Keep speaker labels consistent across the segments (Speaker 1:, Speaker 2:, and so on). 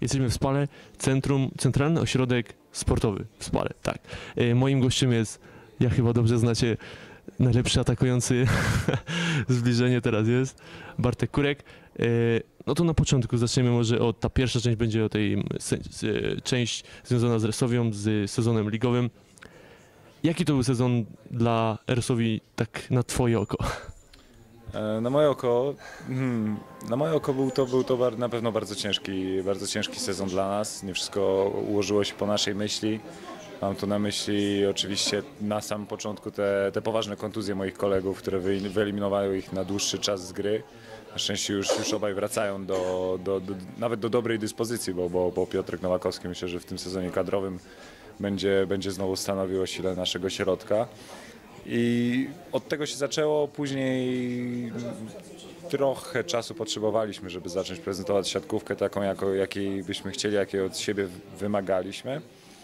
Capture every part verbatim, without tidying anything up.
Speaker 1: Jesteśmy w Spale, centrum, centralny ośrodek sportowy w Spale, tak. E, moim gościem jest, jak chyba dobrze znacie, najlepszy atakujący, zbliżenie teraz jest, Bartek Kurek. E, no to na początku zaczniemy może od, ta pierwsza część będzie o tej se, se, część związana z Resowią, z sezonem ligowym. Jaki to był sezon dla Resowi tak na twoje oko?
Speaker 2: Na moje oko, hmm, na moje oko był to, był to na pewno bardzo ciężki, bardzo ciężki sezon dla nas. Nie wszystko ułożyło się po naszej myśli. Mam tu na myśli oczywiście na samym początku te, te poważne kontuzje moich kolegów, które wyeliminowały ich na dłuższy czas z gry. Na szczęście już, już obaj wracają do, do, do, nawet do dobrej dyspozycji, bo, bo, bo Piotrek Nowakowski myślę, że w tym sezonie kadrowym będzie, będzie znowu stanowił o sile naszego środka. I od tego się zaczęło, później trochę czasu potrzebowaliśmy, żeby zacząć prezentować siatkówkę taką, jako, jakiej byśmy chcieli, jakiej od siebie wymagaliśmy.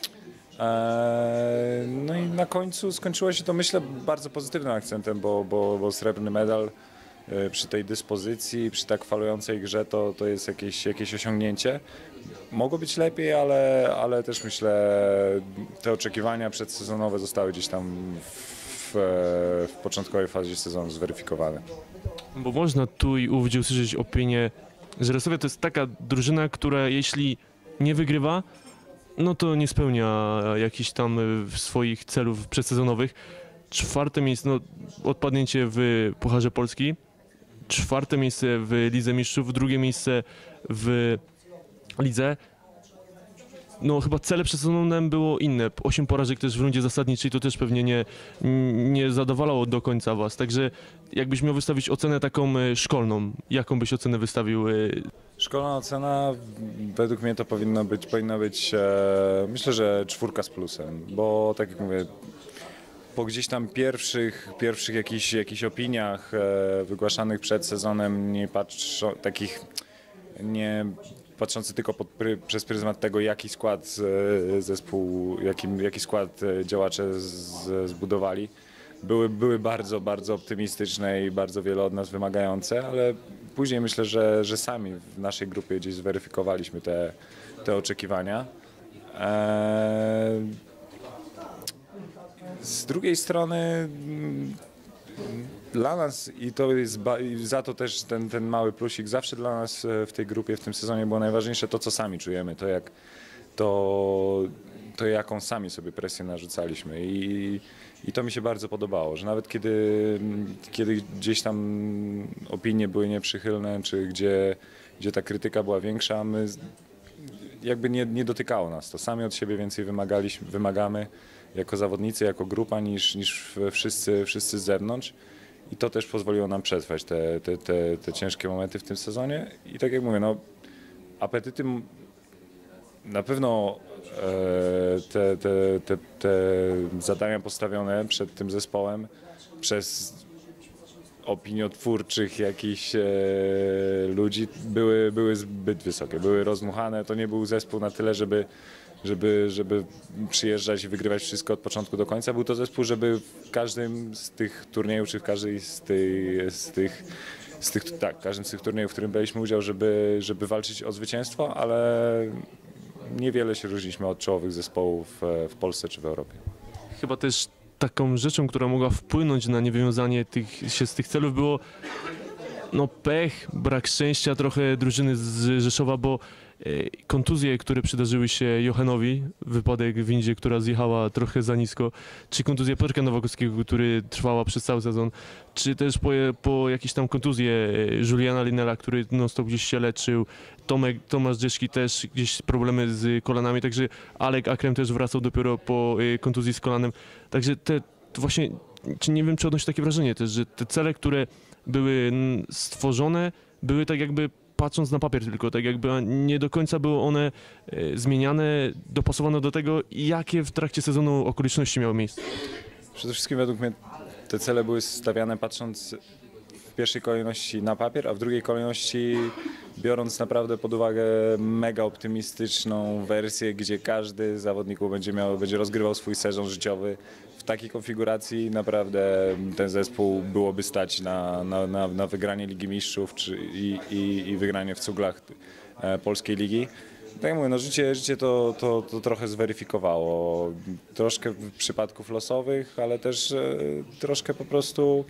Speaker 2: No i na końcu skończyło się to, myślę, bardzo pozytywnym akcentem, bo, bo, bo srebrny medal przy tej dyspozycji, przy tak falującej grze to, to jest jakieś, jakieś osiągnięcie. Mogło być lepiej, ale, ale też myślę, te oczekiwania przedsezonowe zostały gdzieś tam w, w początkowej fazie sezonu zweryfikowane.
Speaker 1: Bo można tu i ówdzie usłyszeć opinię, że Resowia to jest taka drużyna, która jeśli nie wygrywa, no to nie spełnia jakichś tam swoich celów przedsezonowych. Czwarte miejsce, no odpadnięcie w Pucharze Polski, czwarte miejsce w Lidze Mistrzów, drugie miejsce w Lidze. No chyba cele przedsezonowe było inne. Osiem porażek też w rundzie zasadniczej to też pewnie nie, nie zadowalało do końca was. Także jakbyś miał wystawić ocenę taką szkolną, jaką byś ocenę wystawił?
Speaker 2: Szkolna ocena według mnie to powinno być, powinna być e, myślę, że czwórka z plusem, bo tak jak mówię, po gdzieś tam pierwszych, pierwszych jakichś, jakichś opiniach e, wygłaszanych przed sezonem, nie patrzą, takich nie patrzący tylko pod, przez pryzmat tego, jaki skład e, zespół, jaki, jaki skład działacze z, zbudowali, były, były bardzo, bardzo optymistyczne i bardzo wiele od nas wymagające, ale później myślę, że, że sami w naszej grupie gdzieś zweryfikowaliśmy te, te oczekiwania. Eee, z drugiej strony dla nas, i to jest i za to też ten, ten mały plusik, zawsze dla nas w tej grupie, w tym sezonie było najważniejsze to, co sami czujemy, to jak to, to jaką sami sobie presję narzucaliśmy i, i to mi się bardzo podobało, że nawet kiedy, kiedy gdzieś tam opinie były nieprzychylne, czy gdzie, gdzie ta krytyka była większa, my jakby nie, nie dotykało nas to. Sami od siebie więcej wymagaliśmy, wymagamy jako zawodnicy, jako grupa niż, niż wszyscy, wszyscy z zewnątrz i to też pozwoliło nam przetrwać te, te, te, te ciężkie momenty w tym sezonie i tak jak mówię, no apetyty na pewno e, te, te, te, te zadania postawione przed tym zespołem przez opiniotwórczych jakichś e, ludzi były, były zbyt wysokie, były rozmuchane. To nie był zespół na tyle, żeby, żeby, żeby przyjeżdżać i wygrywać wszystko od początku do końca. Był to zespół, żeby w każdym z tych turniejów, czy w każdej z, tej, z tych, z tych, tak, każdym z tych turniejów, w którym braliśmy udział, żeby, żeby walczyć o zwycięstwo, ale niewiele się różniliśmy od czołowych zespołów w Polsce czy w Europie.
Speaker 1: Chyba też taką rzeczą, która mogła wpłynąć na niewywiązanie tych, się z tych celów było no pech, brak szczęścia trochę drużyny z Rzeszowa, bo e, kontuzje, które przydarzyły się Johanowi, wypadek w windzie, która zjechała trochę za nisko, czy kontuzja Piotrka Nowakowskiego, który trwała przez cały sezon, czy też po, po jakieś tam kontuzje Juliana Linela, który non-stop gdzieś się leczył, Tomek, Tomasz Dzieszki też gdzieś problemy z kolanami, także Alek Akrem też wracał dopiero po e, kontuzji z kolanem, także te właśnie, czy nie wiem, czy odnosi takie wrażenie też, że te cele, które były stworzone, były tak jakby patrząc na papier tylko, tak jakby nie do końca były one e, zmieniane, dopasowane do tego, jakie w trakcie sezonu okoliczności miały miejsce.
Speaker 2: Przede wszystkim według mnie te cele były stawiane patrząc w pierwszej kolejności na papier, a w drugiej kolejności biorąc naprawdę pod uwagę mega optymistyczną wersję, gdzie każdy z zawodników będzie miał, będzie rozgrywał swój sezon życiowy. W takiej konfiguracji naprawdę ten zespół byłoby stać na, na, na, na wygranie Ligi Mistrzów czy, i, i, i wygranie w cuglach e, Polskiej Ligi. Tak jak mówię, no życie, życie to, to, to trochę zweryfikowało. Troszkę przypadków losowych, ale też e, troszkę po prostu.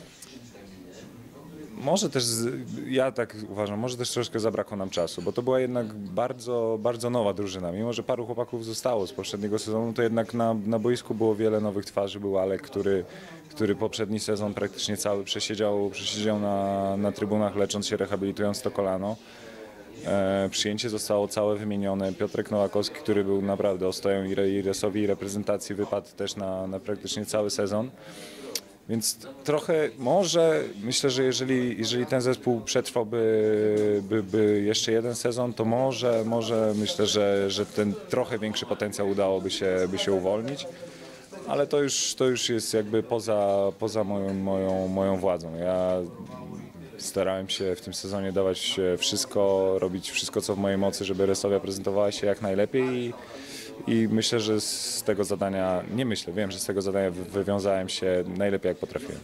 Speaker 2: Może też, z- ja tak uważam, może też troszkę zabrakło nam czasu, bo to była jednak bardzo, bardzo nowa drużyna. Mimo że paru chłopaków zostało z poprzedniego sezonu, to jednak na, na boisku było wiele nowych twarzy. Był Alek, który, który poprzedni sezon praktycznie cały przesiedział, przesiedział na, na trybunach, lecząc się, rehabilitując to kolano. E, przyjęcie zostało całe wymienione. Piotrek Nowakowski, który był naprawdę ostoją i re- i resowi i reprezentacji, wypadł też na, na praktycznie cały sezon. Więc trochę może, myślę, że jeżeli, jeżeli ten zespół przetrwałby by, by jeszcze jeden sezon, to może, może myślę, że, że ten trochę większy potencjał udałoby się, by się uwolnić. Ale to już, to już jest jakby poza, poza moją, moją, moją władzą. Ja starałem się w tym sezonie dawać wszystko, robić wszystko, co w mojej mocy, żeby Resowia prezentowała się jak najlepiej i, i myślę, że z tego zadania, nie myślę, wiem, że z tego zadania wy- wywiązałem się najlepiej, jak potrafiłem.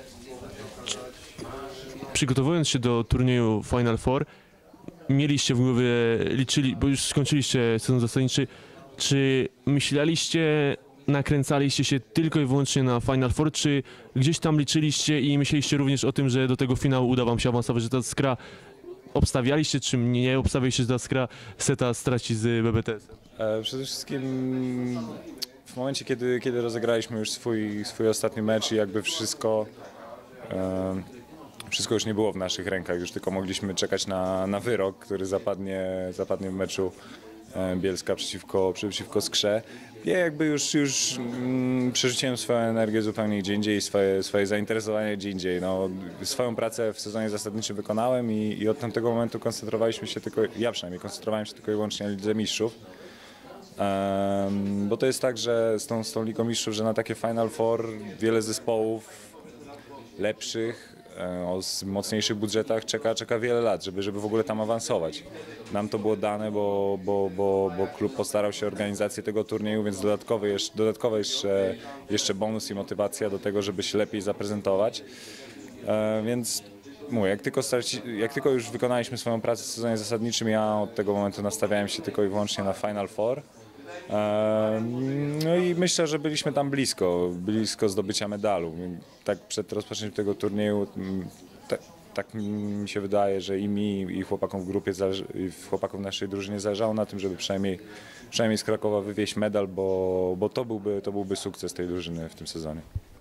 Speaker 1: Przygotowując się do turnieju Final Four, mieliście w głowie, liczyli, bo już skończyliście sezon zasadniczy, czy myśleliście, nakręcaliście się tylko i wyłącznie na Final Four, czy gdzieś tam liczyliście i myśleliście również o tym, że do tego finału uda wam się awansować, że ta skra obstawialiście, czy nie obstawialiście, że ta skra seta straci z B B T S?
Speaker 2: E, Przede wszystkim w momencie, kiedy, kiedy rozegraliśmy już swój, swój ostatni mecz i jakby wszystko, e, wszystko już nie było w naszych rękach, już tylko mogliśmy czekać na, na wyrok, który zapadnie, zapadnie w meczu e, Bielska przeciwko, przeciwko Skrze. Ja jakby już, już mm, przerzuciłem swoją energię zupełnie gdzie indziej, swoje, swoje zainteresowanie gdzie indziej. No, swoją pracę w sezonie zasadniczym wykonałem i, i od tamtego momentu koncentrowaliśmy się tylko, ja przynajmniej koncentrowałem się tylko i wyłącznie na Lidze Mistrzów. Em, bo to jest tak, że z tą, z tą Ligą Mistrzów, że na takie Final Four wiele zespołów lepszych, e, o s- mocniejszych budżetach czeka, czeka wiele lat, żeby, żeby w ogóle tam awansować. Nam to było dane, bo, bo, bo, bo klub postarał się o organizację tego turnieju, więc dodatkowy jeszcze, dodatkowy jeszcze, jeszcze bonus i motywacja do tego, żeby się lepiej zaprezentować. E, więc mówię, jak tylko, straci, jak tylko już wykonaliśmy swoją pracę w sezonie zasadniczym, ja od tego momentu nastawiałem się tylko i wyłącznie na Final Four. E, No i myślę, że byliśmy tam blisko, blisko zdobycia medalu. Tak przed rozpoczęciem tego turnieju, mm, tak, tak mi się wydaje, że i mi, i chłopakom w grupie, zależy, i chłopakom w naszej drużynie zależało na tym, żeby przynajmniej, przynajmniej z Krakowa wywieźć medal, bo, bo to, byłby, to byłby sukces tej drużyny w tym sezonie.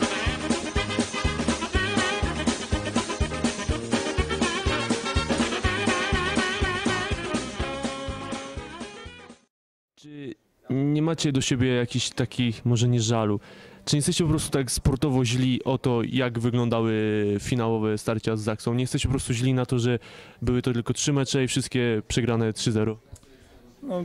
Speaker 1: Czy nie macie do siebie jakichś takich, może nie żalu, czy nie jesteście po prostu tak sportowo źli o to, jak wyglądały finałowe starcia z Zaksą? Nie jesteście po prostu źli na to, że były to tylko trzy mecze i wszystkie przegrane trzy zero?
Speaker 2: No,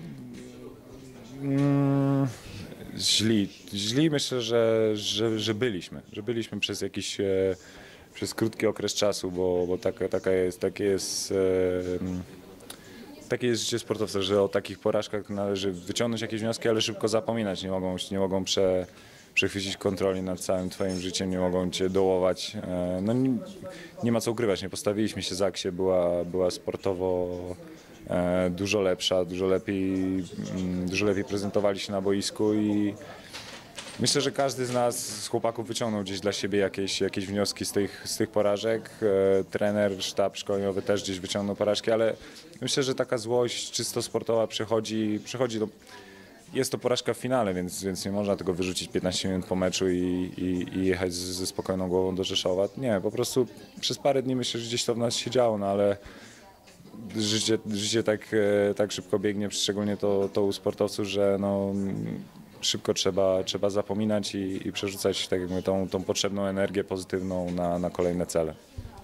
Speaker 2: mm, źli. Źli myślę, że, że, że byliśmy. Że byliśmy przez jakiś e, przez krótki okres czasu, bo, bo taka, taka jest, takie jest e, mm, takie jest życie sportowca, że o takich porażkach należy wyciągnąć jakieś wnioski, ale szybko zapominać. Nie mogą, nie mogą prze, przechwycić kontroli nad całym twoim życiem, nie mogą cię dołować. E, No, nie, nie ma co ukrywać, nie postawiliśmy się Zaksie, była, była sportowo e, dużo lepsza, dużo lepiej, mm, dużo lepiej prezentowali się na boisku i myślę, że każdy z nas, z chłopaków, wyciągnął gdzieś dla siebie jakieś, jakieś wnioski z tych, z tych porażek. E, trener, sztab szkoleniowy też gdzieś wyciągnął porażki, ale myślę, że taka złość czysto sportowa przychodzi, przychodzi do... Jest to porażka w finale, więc, więc nie można tego wyrzucić piętnaście minut po meczu i, i, i jechać z, ze spokojną głową do Rzeszowa. Nie, po prostu przez parę dni myślę, że gdzieś to w nas się działo, no ale życie, życie tak, e, tak szybko biegnie, szczególnie to, to u sportowców, że no, szybko trzeba, trzeba zapominać i, i przerzucać tak jak mówię, tą, tą potrzebną energię pozytywną na, na kolejne cele.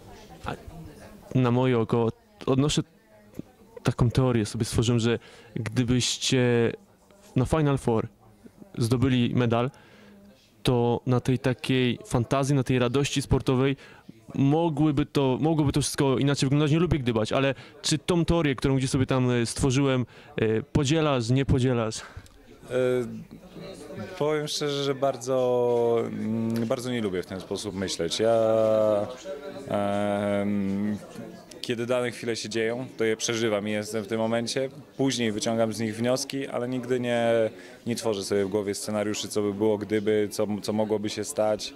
Speaker 1: Na moje oko odnoszę taką teorię, sobie stworzyłem, że gdybyście na Final Four zdobyli medal, to na tej takiej fantazji, na tej radości sportowej mogłyby to, mogłoby to wszystko inaczej wyglądać. Nie lubię gdybać, ale czy tą teorię, którą gdzieś sobie tam e, stworzyłem, e, podzielasz, nie podzielasz?
Speaker 2: E, Powiem szczerze, że bardzo, mm, bardzo nie lubię w ten sposób myśleć. Ja em, kiedy dane chwile się dzieją, to je przeżywam i jestem w tym momencie. Później wyciągam z nich wnioski, ale nigdy nie, nie tworzę sobie w głowie scenariuszy, co by było gdyby, co, co mogłoby się stać.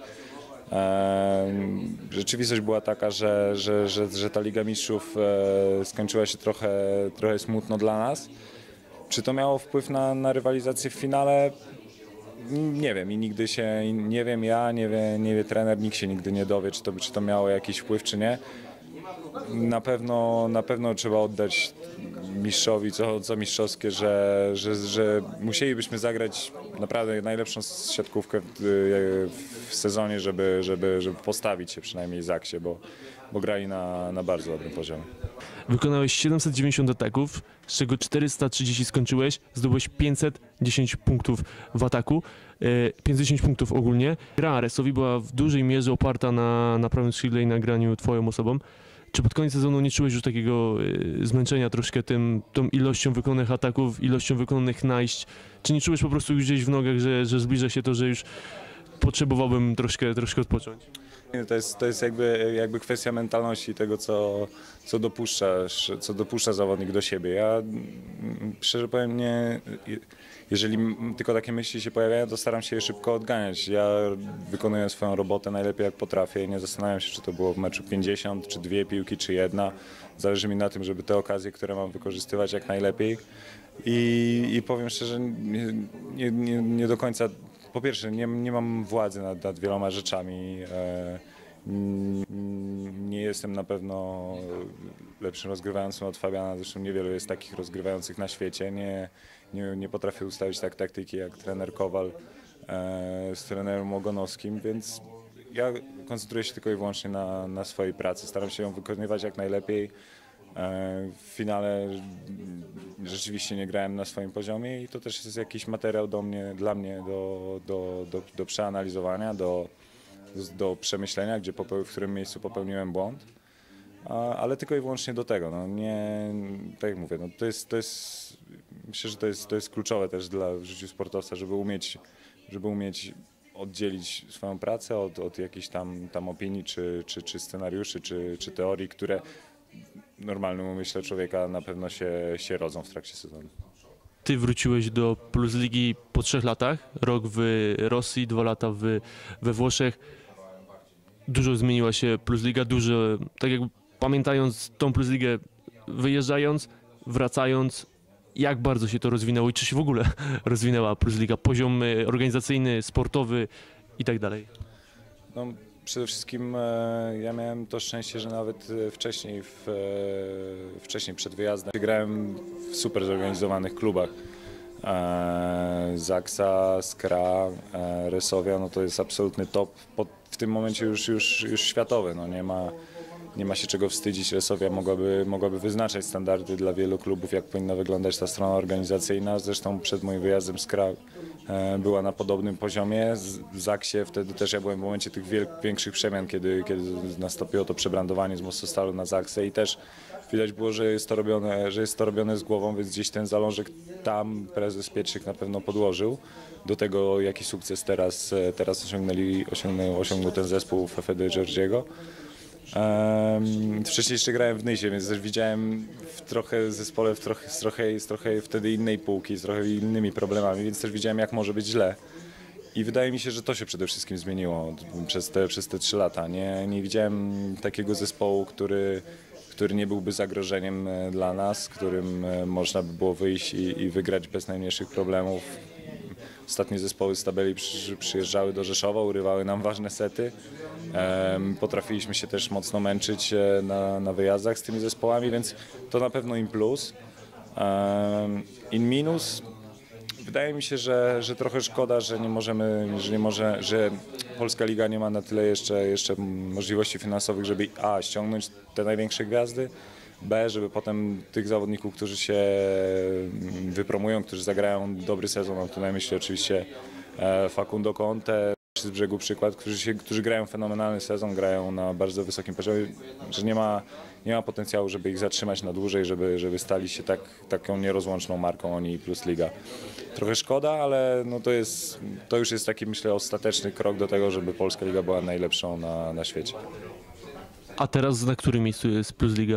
Speaker 2: Rzeczywistość była taka, że, że, że, że ta Liga Mistrzów skończyła się trochę, trochę smutno dla nas. Czy to miało wpływ na, na rywalizację w finale? Nie wiem i nigdy się, nie wiem ja, nie wie, nie wie trener, nikt się nigdy nie dowie, czy to, czy to miało jakiś wpływ, czy nie. Na pewno, na pewno trzeba oddać mistrzowi co, co mistrzowskie, że, że, że musielibyśmy zagrać naprawdę najlepszą siatkówkę w, w sezonie, żeby, żeby, żeby postawić się przynajmniej Zaksie, bo, bo grali na, na bardzo dobrym poziomie.
Speaker 1: Wykonałeś siedemset dziewięćdziesiąt ataków, z czego czterysta trzydzieści skończyłeś, zdobyłeś pięćset dziesięć punktów w ataku, pięćset dziesięć punktów ogólnie. Gra Aresowi była w dużej mierze oparta na, na prawym skrzydle i na graniu twoją osobą. Czy pod koniec sezonu nie czułeś już takiego y, zmęczenia troszkę tym, tą ilością wykonanych ataków, ilością wykonanych najść? Czy nie czułeś po prostu gdzieś w nogach, że, że zbliża się to, że już potrzebowałbym troszkę, troszkę odpocząć?
Speaker 2: To jest, to jest jakby, jakby kwestia mentalności tego, co, co dopuszczasz, co dopuszcza zawodnik do siebie. Ja szczerze powiem, nie, jeżeli tylko takie myśli się pojawiają, to staram się je szybko odganiać. Ja wykonuję swoją robotę najlepiej jak potrafię. Nie zastanawiam się, czy to było w meczu pięćdziesiąt, czy dwie piłki, czy jedna. Zależy mi na tym, żeby te okazje, które mam, wykorzystywać jak najlepiej. I, i powiem szczerze, nie, nie, nie, nie do końca. Po pierwsze, nie, nie mam władzy nad, nad wieloma rzeczami. E, nie jestem na pewno lepszym rozgrywającym od Fabiana, zresztą niewielu jest takich rozgrywających na świecie. Nie, nie, nie potrafię ustawić tak taktyki jak trener Kowal e, z trenerem Ogonowskim, więc ja koncentruję się tylko i wyłącznie na, na swojej pracy. Staram się ją wykonywać jak najlepiej. W finale rzeczywiście nie grałem na swoim poziomie i to też jest jakiś materiał do mnie, dla mnie do, do, do, do przeanalizowania, do, do przemyślenia, gdzie popeł, w którym miejscu popełniłem błąd, A, ale tylko i wyłącznie do tego. No nie, tak jak mówię, no to jest, to jest, myślę, że to jest, to jest kluczowe też dla w życiu sportowca, żeby umieć, żeby umieć oddzielić swoją pracę od, od jakichś tam, tam opinii, czy, czy, czy scenariuszy, czy, czy teorii, które normalnym umyśle człowieka na pewno się, się rodzą w trakcie sezonu.
Speaker 1: Ty wróciłeś do Plus Ligi po trzech latach, rok w Rosji, dwa lata w, we Włoszech. Dużo zmieniła się Plus Liga, dużo, tak jakby pamiętając tą Plus Ligę, wyjeżdżając, wracając, jak bardzo się to rozwinęło i czy się w ogóle rozwinęła Plus Liga, poziom organizacyjny, sportowy i tak dalej?
Speaker 2: No, przede wszystkim ja miałem to szczęście, że nawet wcześniej, w, wcześniej przed wyjazdem grałem w super zorganizowanych klubach. Zaksa, Skra, Resowia, no to jest absolutny top, w tym momencie już, już, już światowy, no nie ma, nie ma się czego wstydzić. Resowia mogłaby, mogłaby wyznaczać standardy dla wielu klubów, jak powinna wyglądać ta strona organizacyjna. Zresztą przed moim wyjazdem Skra była na podobnym poziomie. W Zaksie wtedy też ja byłem w momencie tych większych przemian, kiedy, kiedy nastąpiło to przebrandowanie z Mostostalu na Zaksę i też widać było, że jest to robione, że jest to robione z głową, więc gdzieś ten zalążek tam prezes Pietrzyk na pewno podłożył do tego, jaki sukces teraz, teraz osiągnęli, osiągnął, osiągnął ten zespół w F D Georgiego. Um, wcześniej jeszcze grałem w Nysie, więc też widziałem w trochę zespole w trochę, z, trochę, z trochę wtedy innej półki, z trochę innymi problemami, więc też widziałem, jak może być źle. I wydaje mi się, że to się przede wszystkim zmieniło przez te, przez te trzy lata. Nie, nie widziałem takiego zespołu, który, który nie byłby zagrożeniem dla nas, którym można by było wyjść i, i wygrać bez najmniejszych problemów. Ostatnie zespoły z tabeli przy, przyjeżdżały do Rzeszowa, urywały nam ważne sety. Um, potrafiliśmy się też mocno męczyć na, na wyjazdach z tymi zespołami, więc to na pewno im plus. Um, in minus, wydaje mi się, że, że trochę szkoda, że nie możemy, że nie może, że Polska Liga nie ma na tyle jeszcze, jeszcze możliwości finansowych, żeby a, ściągnąć te największe gwiazdy, b, żeby potem tych zawodników, którzy się wypromują, którzy zagrają dobry sezon, mam tu na myśli oczywiście Facundo Conte, z Brzegu przykład, którzy, się, którzy grają fenomenalny sezon, grają na bardzo wysokim poziomie, że nie ma, nie ma potencjału, żeby ich zatrzymać na dłużej, żeby, żeby stali się tak, taką nierozłączną marką oni Plus Liga. Trochę szkoda, ale no to, jest, to już jest taki, myślę, ostateczny krok do tego, żeby Polska Liga była najlepszą na, na świecie.
Speaker 1: A teraz na którym miejscu jest Plus Liga?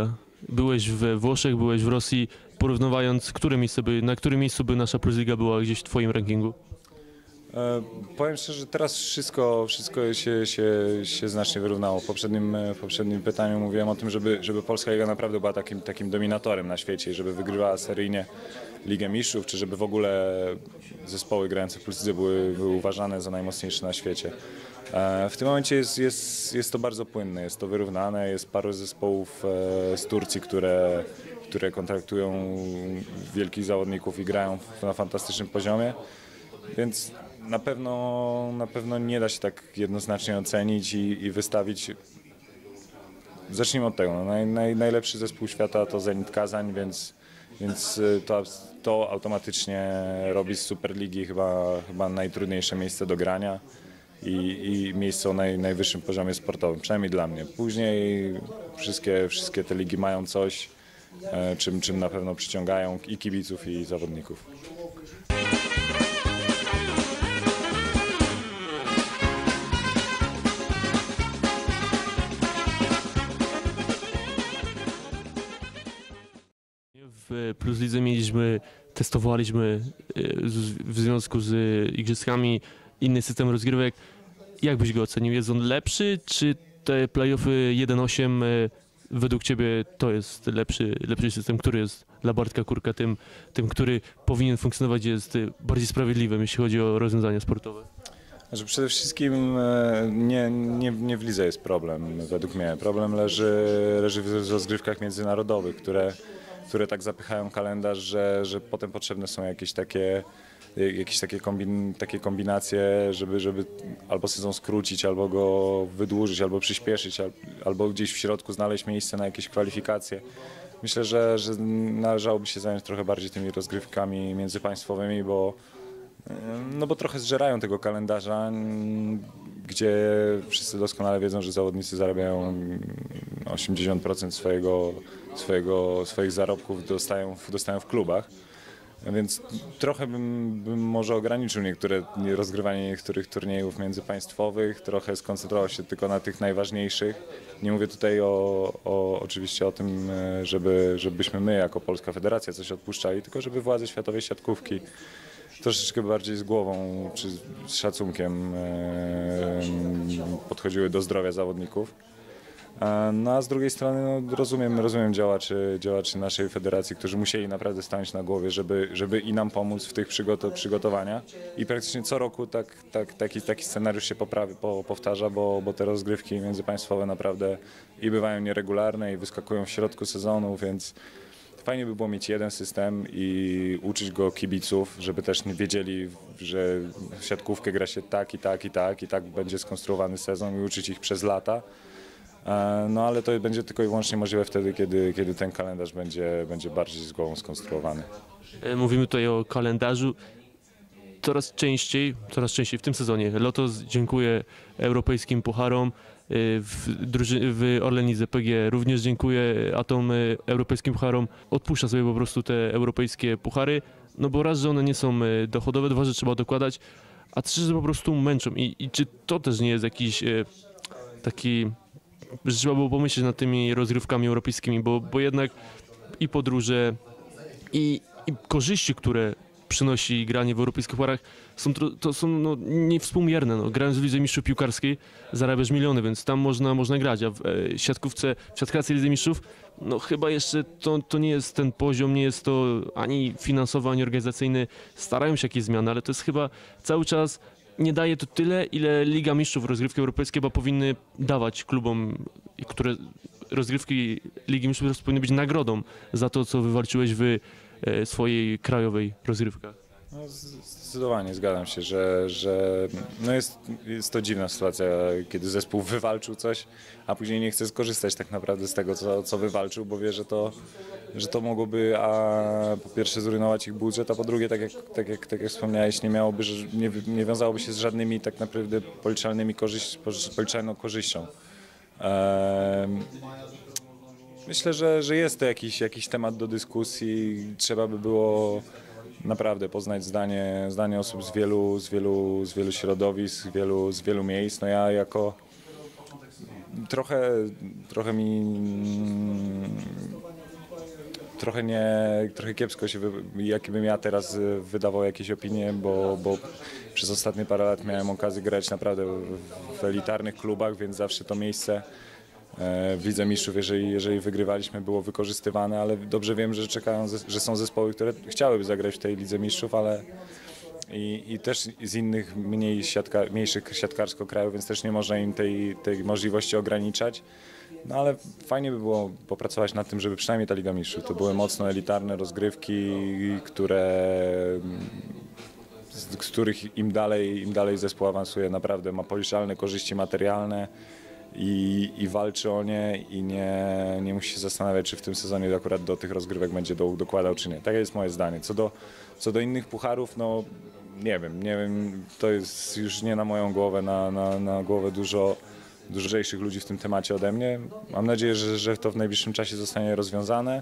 Speaker 1: byłeś we Włoszech, byłeś w Rosji, porównywając, które miejsce by, na którym miejscu by nasza Plus Liga była gdzieś w twoim rankingu?
Speaker 2: E, powiem szczerze, że teraz wszystko, wszystko się, się, się znacznie wyrównało. W poprzednim, w poprzednim pytaniu mówiłem o tym, żeby, żeby Polska Liga naprawdę była takim, takim dominatorem na świecie i żeby wygrywała seryjnie Ligę Mistrzów, czy żeby w ogóle zespoły grające w Plus Lidze były, były uważane za najmocniejsze na świecie. E, w tym momencie jest, jest, jest to bardzo płynne, jest to wyrównane, jest paru zespołów e, z Turcji, które, które kontraktują wielkich zawodników i grają na fantastycznym poziomie, więc na pewno, na pewno nie da się tak jednoznacznie ocenić i, i wystawić. Zacznijmy od tego. No, naj, naj, najlepszy zespół świata to Zenit Kazań, więc, więc to, to automatycznie robi z Superligi chyba, chyba najtrudniejsze miejsce do grania i, i miejsce o naj, najwyższym poziomie sportowym, przynajmniej dla mnie. Później wszystkie, wszystkie te ligi mają coś, e, czym, czym na pewno przyciągają i kibiców, i zawodników.
Speaker 1: W Plus Lidze mieliśmy, testowaliśmy w związku z igrzyskami inny system rozgrywek. Jak byś go ocenił? Jest on lepszy, czy te play-offy jeden osiem według ciebie to jest lepszy, lepszy system, który jest dla Bartka Kurka tym, tym, który powinien funkcjonować, jest bardziej sprawiedliwym, jeśli chodzi o rozwiązania sportowe?
Speaker 2: Znaczy przede wszystkim nie, nie, nie w lidze jest problem, według mnie. Problem leży, leży w rozgrywkach międzynarodowych, które, które tak zapychają kalendarz, że, że potem potrzebne są jakieś takie, jakieś takie, kombin, takie kombinacje, żeby, żeby albo sezon skrócić, albo go wydłużyć, albo przyspieszyć, albo gdzieś w środku znaleźć miejsce na jakieś kwalifikacje. Myślę, że, że należałoby się zająć trochę bardziej tymi rozgrywkami międzypaństwowymi, bo No bo trochę zżerają tego kalendarza, gdzie wszyscy doskonale wiedzą, że zawodnicy zarabiają osiemdziesiąt procent swojego, swojego, swoich zarobków dostają, dostają w klubach. Więc trochę bym, bym może ograniczył niektóre rozgrywanie niektórych turniejów międzypaństwowych, trochę skoncentrował się tylko na tych najważniejszych. Nie mówię tutaj o, o, oczywiście o tym, żeby, żebyśmy my jako Polska Federacja coś odpuszczali, tylko żeby władze światowej siatkówki troszeczkę bardziej z głową czy z szacunkiem podchodziły do zdrowia zawodników. No a z drugiej strony no, rozumiem, rozumiem działaczy, działaczy naszej federacji, którzy musieli naprawdę stanąć na głowie, żeby, żeby i nam pomóc w tych przygoto przygotowaniach. I praktycznie co roku tak, tak, taki, taki scenariusz się poprawi, po, powtarza, bo, bo te rozgrywki międzypaństwowe naprawdę i bywają nieregularne i wyskakują w środku sezonu, więc fajnie by było mieć jeden system i uczyć go kibiców, żeby też nie wiedzieli, że w siatkówkę gra się tak i tak i tak i tak będzie skonstruowany sezon i uczyć ich przez lata. No ale to będzie tylko i wyłącznie możliwe wtedy, kiedy, kiedy ten kalendarz będzie, będzie bardziej z głową skonstruowany. Mówimy
Speaker 1: tutaj o kalendarzu. Coraz częściej, coraz częściej w tym sezonie Lotos dziękuję europejskim pucharom. W, w Orlenidze P G również dziękuję Atom europejskim pucharom. Odpuszcza sobie po prostu te europejskie puchary, no bo raz, że one nie są dochodowe, dwa, że trzeba dokładać, a trzy, że po prostu męczą. I, i czy to też nie jest jakiś e, taki, że trzeba było pomyśleć nad tymi rozgrywkami europejskimi, bo, bo jednak i podróże, i, i korzyści, które przynosi granie w europejskich pucharach, są, to są no, niewspółmierne. No. Grając w Lidze Mistrzów Piłkarskiej zarabiasz miliony, więc tam można, można grać, a w e, siatkówce, w siatkarce Lidze Mistrzów, no chyba jeszcze to, to nie jest ten poziom, nie jest to ani finansowy, ani organizacyjny. Starają się jakieś zmiany, ale to jest chyba cały czas, nie daje to tyle, ile Liga Mistrzów, rozgrywki europejskie, bo powinny dawać klubom, które rozgrywki Ligi Mistrzów powinny być nagrodą za to, co wywalczyłeś w e, swojej krajowej rozgrywkach.
Speaker 2: No, zdecydowanie zgadzam się, że, że no jest, jest to dziwna sytuacja, kiedy zespół wywalczył coś, a później nie chce skorzystać tak naprawdę z tego, co, co wywalczył, bo wie, że to, że to mogłoby a po pierwsze zrujnować ich budżet, a po drugie, tak jak, tak jak, tak jak wspomniałeś, nie miałoby, że nie, nie wiązałoby się z żadnymi tak naprawdę policzalnymi korzyść, policzalną korzyścią. Ehm, myślę, że, że jest to jakiś, jakiś temat do dyskusji, trzeba by było naprawdę poznać zdanie, zdanie osób z wielu, z wielu, z wielu środowisk, z wielu, z wielu miejsc. No ja jako trochę, trochę mi trochę nie, trochę kiepsko się, wy- jakbym ja teraz y, wydawał jakieś opinie, bo, bo przez ostatnie parę lat miałem okazję grać naprawdę w, w elitarnych klubach, więc zawsze to miejsce e, w Lidze Mistrzów, jeżeli, jeżeli wygrywaliśmy, było wykorzystywane, ale dobrze wiem, że czekają, zes- że są zespoły, które chciałyby zagrać w tej Lidze Mistrzów, ale i, i też z innych mniej siatka, mniejszych siatkarsko krajów, więc też nie można im tej, tej możliwości ograniczać. No ale fajnie by było popracować nad tym, żeby przynajmniej ta Liga Mistrzów to były mocno elitarne rozgrywki, które, z, z których im dalej, im dalej zespół awansuje, naprawdę ma policzalne korzyści materialne i, i walczy o nie i nie, nie musi się zastanawiać, czy w tym sezonie akurat do tych rozgrywek będzie do, dokładał, czy nie. Takie jest moje zdanie. Co do, co do innych pucharów, no nie wiem, nie wiem, to jest już nie na moją głowę, na, na, na głowę dużo dużo lżejszych ludzi w tym temacie ode mnie. Mam nadzieję, że, że to w najbliższym czasie zostanie rozwiązane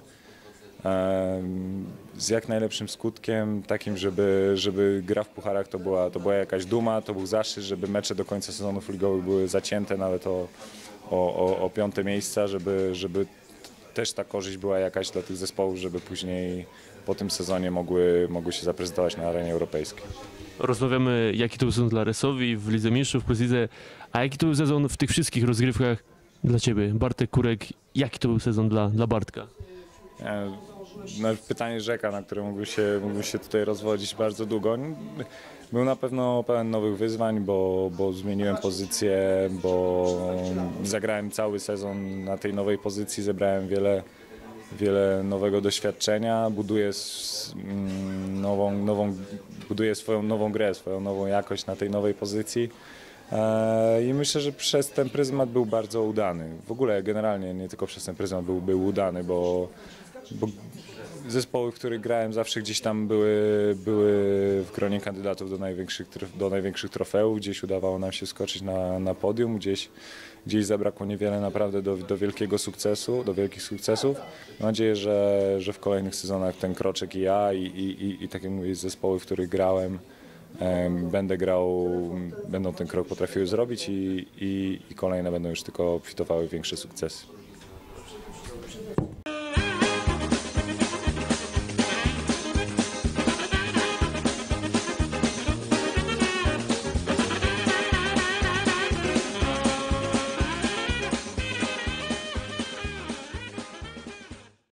Speaker 2: em, z jak najlepszym skutkiem, takim, żeby, żeby gra w pucharach to była, to była jakaś duma, to był zaszczyt, żeby mecze do końca sezonów ligowych były zacięte nawet o, o, o, o piąte miejsca, żeby, żeby też ta korzyść była jakaś dla tych zespołów, żeby później po tym sezonie mogły, mogły się zaprezentować na arenie europejskiej.
Speaker 1: Rozmawiamy, jaki to był sezon dla Resowi w Lidze Mistrzów, w Lidze, a jaki to był sezon w tych wszystkich rozgrywkach dla Ciebie? Bartek Kurek, jaki to był sezon dla, dla Bartka?
Speaker 2: E, No, pytanie rzeka, na które mógłbym się, mógłbym się tutaj rozwodzić bardzo długo. Był na pewno pełen nowych wyzwań, bo, bo zmieniłem pozycję, bo zagrałem cały sezon na tej nowej pozycji, zebrałem wiele, wiele nowego doświadczenia, buduję, s- mm, nową, nową, buduję swoją nową grę, swoją nową jakość na tej nowej pozycji. E, I myślę, że przez ten pryzmat był bardzo udany. W ogóle generalnie nie tylko przez ten pryzmat był, był udany, bo, bo zespoły, w których grałem zawsze gdzieś tam były, były w gronie kandydatów do największych, tro- do największych trofeów, gdzieś udawało nam się skoczyć na, na podium, gdzieś, gdzieś zabrakło niewiele naprawdę do, do wielkiego sukcesu, do wielkich sukcesów. Mam nadzieję, że, że w kolejnych sezonach ten kroczek i ja i, i, i, i tak jak mówię, zespoły, w których grałem, em, będę grał, będą ten krok potrafiły zrobić i, i, i kolejne będą już tylko kwitowały większe sukcesy.